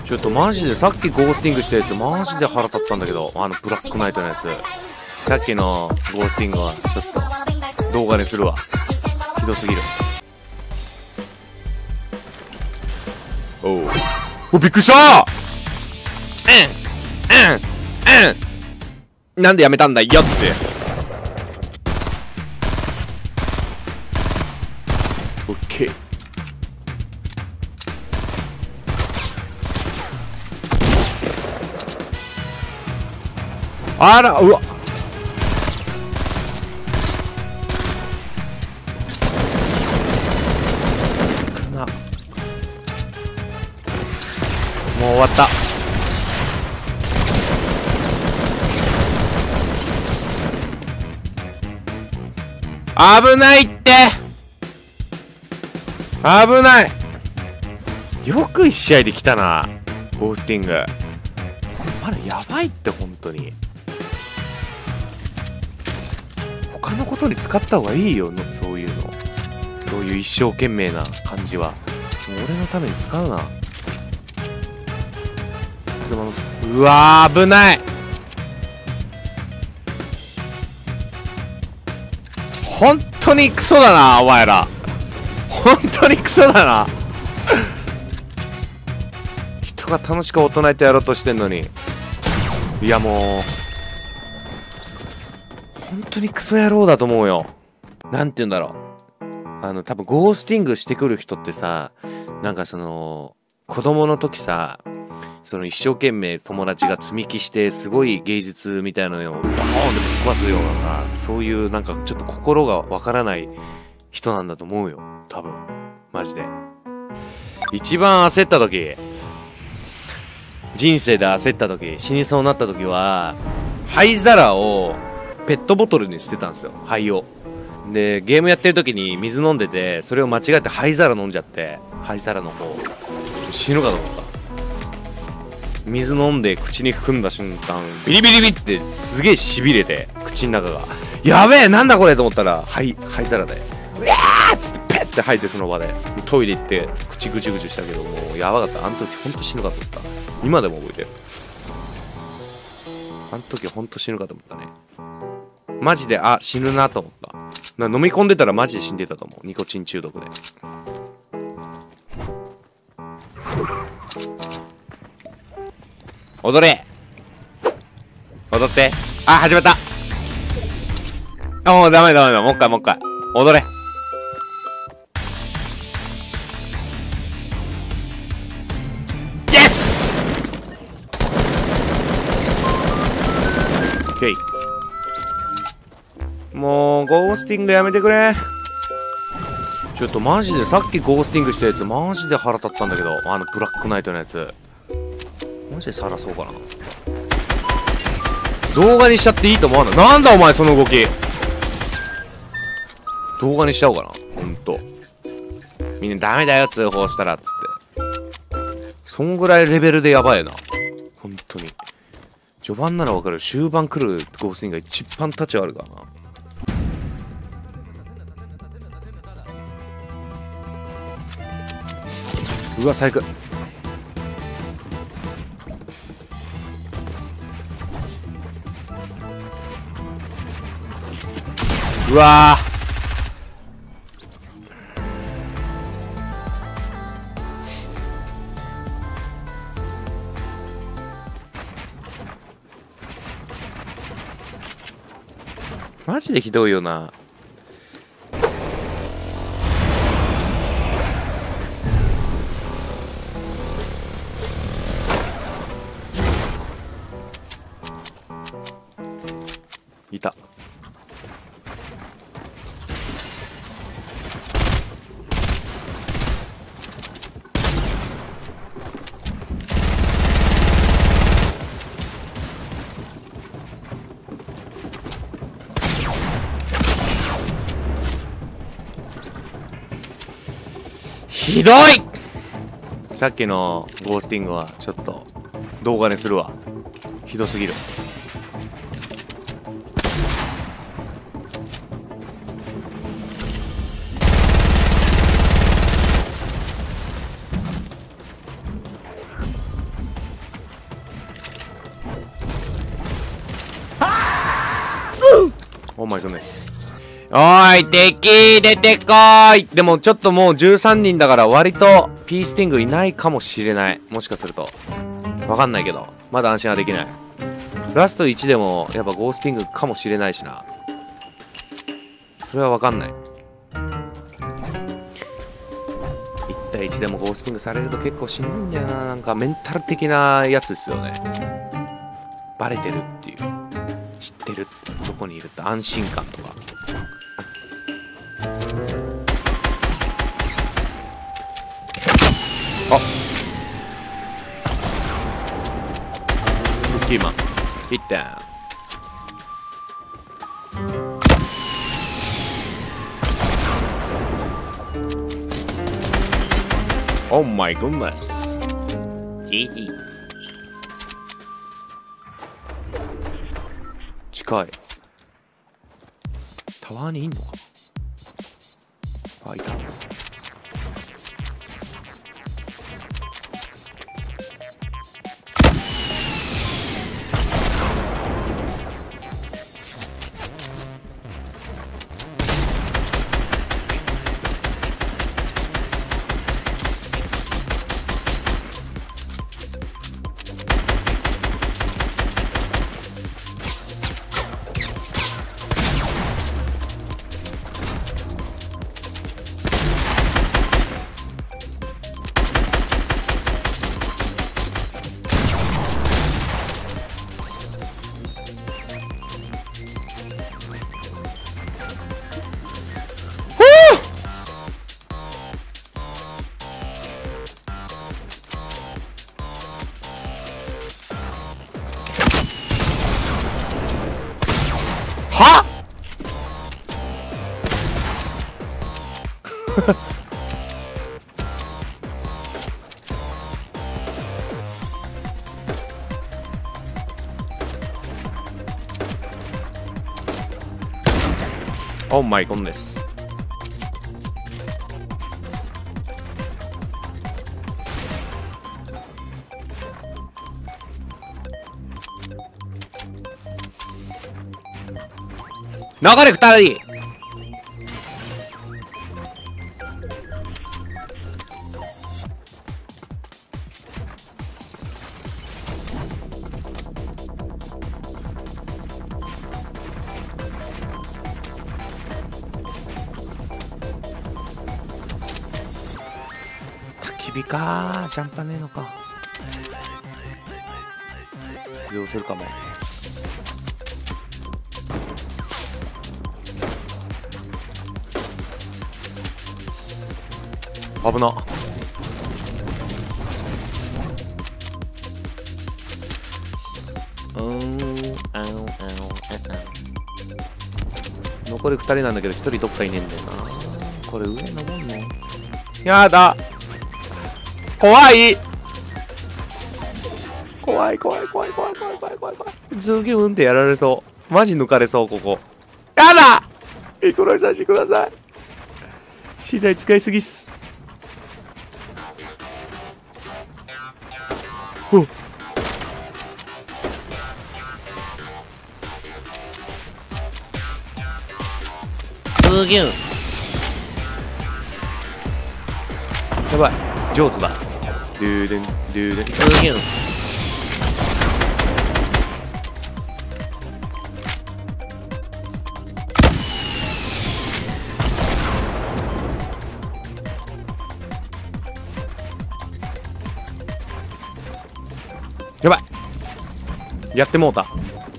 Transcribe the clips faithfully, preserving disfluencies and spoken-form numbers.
ちょっとマジでさっきゴースティングしたやつマジで腹立ったんだけど、あのブラックナイトのやつ、さっきのゴースティングはちょっと動画にするわ。ひどすぎる。おうお、びっくりした。うんうんうん、なんでやめたんだよって。オッケー。あら、うわ、な、もう終わった。危ないって、危ない。よく一試合で来たな、ゴースティング。まだやばいって、本当に。他のことに使った方がいいよ、そういうの。そういう一生懸命な感じは。もう俺のために使うな。でも、うわー、危ない。本当にクソだな、お前ら。本当にクソだな。人が楽しく大人とやろうとしてんのに。いや、もう本当にクソ野郎だと思うよ。なんて言うんだろう。あの、多分ゴースティングしてくる人ってさ、なんかその、子供の時さ、その一生懸命友達が積み木してすごい芸術みたいなのをバーンってぶっ壊すようなさ、そういうなんかちょっと心がわからない人なんだと思うよ。多分。マジで。一番焦った時、人生で焦った時、死にそうになった時は、灰皿をペットボトルに捨てたんですよ。灰を。で、ゲームやってる時に水飲んでて、それを間違えて灰皿飲んじゃって、灰皿の方。死ぬかと思った。水飲んで口に含んだ瞬間、ビリビリビってすげえ痺れて、口の中が。やべえ、なんだこれと思ったら、灰、灰皿で。うわーっつってペッて吐いてその場で。トイレ行って、口ぐちゅぐちゅしたけど、もうやばかった。あの時ほんと死ぬかと思った。今でも覚えてる。あの時ほんと死ぬかと思ったね。マジで、あ、死ぬなと思った。な飲み込んでたらマジで死んでたと思う。ニコチン中毒で。踊れ、踊って。あ、始まった。あ、もうダメダメだ。もう一回もう一回。踊れ。イエス。オッケー。もうゴースティングやめてくれ。ちょっとマジでさっきゴースティングしたやつマジで腹立ったんだけど、あのブラックナイトのやつマジで晒そうかな。動画にしちゃっていいと思わない？なんだお前その動き。動画にしちゃおうかな。ほんとみんなダメだよ通報したらっつって。そんぐらいレベルでやばいな。ほんとに序盤ならわかる。終盤来るゴースティングが一番立ち悪いからな。うわ最悪。うわーマジでひどいよな。いた。ひどい。さっきのゴースティングはちょっと動画にするわ。ひどすぎる。 お前そんです。おーい、敵出てこーい。でもちょっともうじゅうさんにんだから割とピースティングいないかもしれない。もしかすると。わかんないけど。まだ安心はできない。ラストいちでもやっぱゴースティングかもしれないしな。それはわかんない。いち対いちでもゴースティングされると結構しんどいんだよな。なんかメンタル的なやつですよね。バレてるっていう。知ってるって。どこにいるって安心感とか。あっクッキーマンいってん。オーマイグッネス ジージー 近い。タワーにいんのかな。あ、いた。はオーマイゴンです。流れ二人。焚き火かー。ジャンパねえのか。どうするかも。危な。うんあんあんあん残りふたりなんだけどひとりどっかいねえんだよな。これ上登んのやだ。怖い怖い怖い怖い怖い怖い怖い怖い怖い。ズギュンってやられそう。マジ抜かれそう。ここやだ。いいくらいさせてください。資材使いすぎっす。おっズギュンやばい。上手だ。ドゥーデンドゥーデンズギュン。やばい。やってもうた。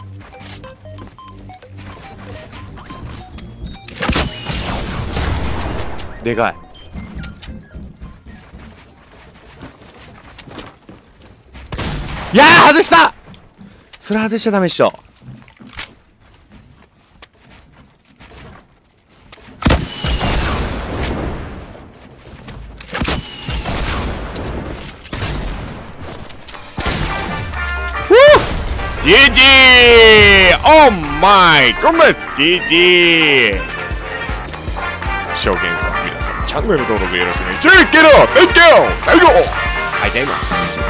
でかい。いやー外した。それ外しちゃダメっしょ。ジージー Oh my goodness ジージー 証券さん皆さんチャンネル登録よろしくね。チェックイット Thank you 最後ありがとうございます。